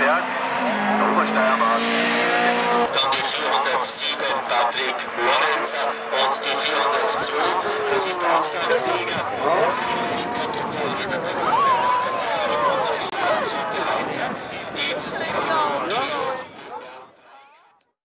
Berg, der Obersteiermark. Dann die 407 Patrick Lorenzer und die 402, das ist der Auftaktsieger. Sicherlich der Topfall in der Gruppe.